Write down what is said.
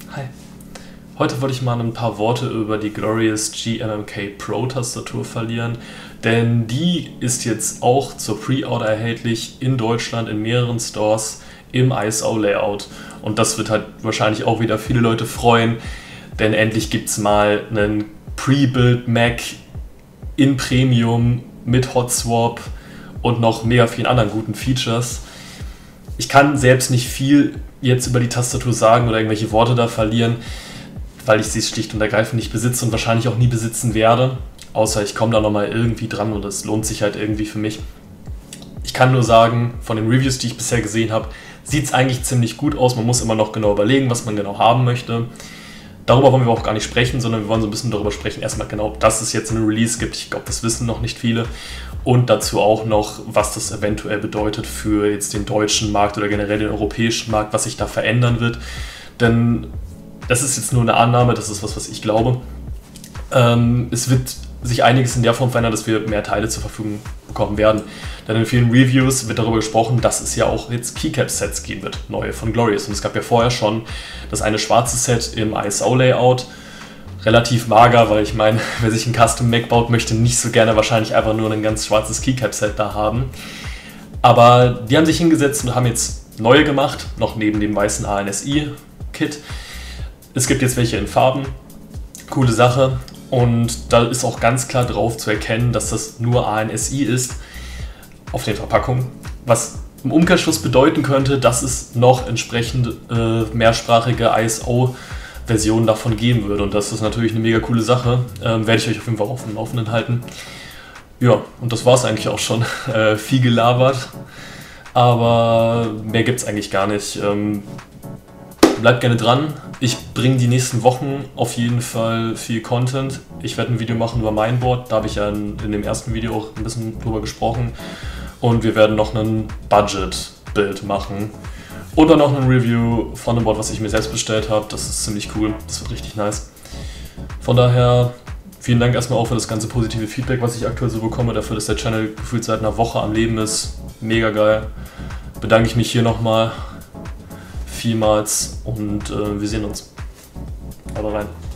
Hi. Heute wollte ich mal ein paar Worte über die Glorious GMMK Pro Tastatur verlieren, denn die ist jetzt auch zur Pre-Order erhältlich in Deutschland in mehreren Stores im ISO-Layout. Und das wird halt wahrscheinlich auch wieder viele Leute freuen, denn endlich gibt es mal einen Pre-Built Mac in Premium mit Hot Swap und noch mega vielen anderen guten Features. Ich kann selbst nicht viel jetzt über die Tastatur sagen oder irgendwelche Worte da verlieren, weil ich sie schlicht und ergreifend nicht besitze und wahrscheinlich auch nie besitzen werde. Außer ich komme da nochmal irgendwie dran und es lohnt sich halt irgendwie für mich. Ich kann nur sagen, von den Reviews, die ich bisher gesehen habe, sieht es eigentlich ziemlich gut aus. Man muss immer noch genau überlegen, was man genau haben möchte. Darüber wollen wir auch gar nicht sprechen, sondern wir wollen so ein bisschen darüber sprechen, erstmal genau, dass es jetzt eine Release gibt. Ich glaube, das wissen noch nicht viele. Und dazu auch noch, was das eventuell bedeutet für jetzt den deutschen Markt oder generell den europäischen Markt, was sich da verändern wird. Denn das ist jetzt nur eine Annahme, das ist was ich glaube. Es wird sich einiges in der Form verändern, dass wir mehr Teile zur Verfügung bekommen werden. Denn in vielen Reviews wird darüber gesprochen, dass es ja auch jetzt Keycap-Sets geben wird, neue von Glorious. Und es gab ja vorher schon das eine schwarze Set im ISO-Layout, relativ mager, weil ich meine, wer sich ein Custom Mac baut, möchte nicht so gerne wahrscheinlich einfach nur ein ganz schwarzes Keycap-Set da haben. Aber die haben sich hingesetzt und haben jetzt neue gemacht, noch neben dem weißen ANSI-Kit. Es gibt jetzt welche in Farben, coole Sache. Und da ist auch ganz klar drauf zu erkennen, dass das nur ANSI ist auf den Verpackungen. Was im Umkehrschluss bedeuten könnte, dass es noch entsprechend mehrsprachige ISO-Versionen davon geben würde. Und das ist natürlich eine mega coole Sache. Werde ich euch auf jeden Fall auf dem Laufenden halten. Ja, und das war es eigentlich auch schon. Viel gelabert, aber mehr gibt es eigentlich gar nicht. Bleibt gerne dran. Ich bringe die nächsten Wochen auf jeden Fall viel Content. Ich werde ein Video machen über mein Board. Da habe ich ja in dem ersten Video auch ein bisschen drüber gesprochen. Und wir werden noch ein Budget-Bild machen. Oder noch ein Review von dem Board, was ich mir selbst bestellt habe. Das ist ziemlich cool. Das wird richtig nice. Von daher vielen Dank erstmal auch für das ganze positive Feedback, was ich aktuell so bekomme. Dafür, dass der Channel gefühlt seit einer Woche am Leben ist. Mega geil. Bedanke ich mich hier nochmal vielmals und wir sehen uns. Haut rein.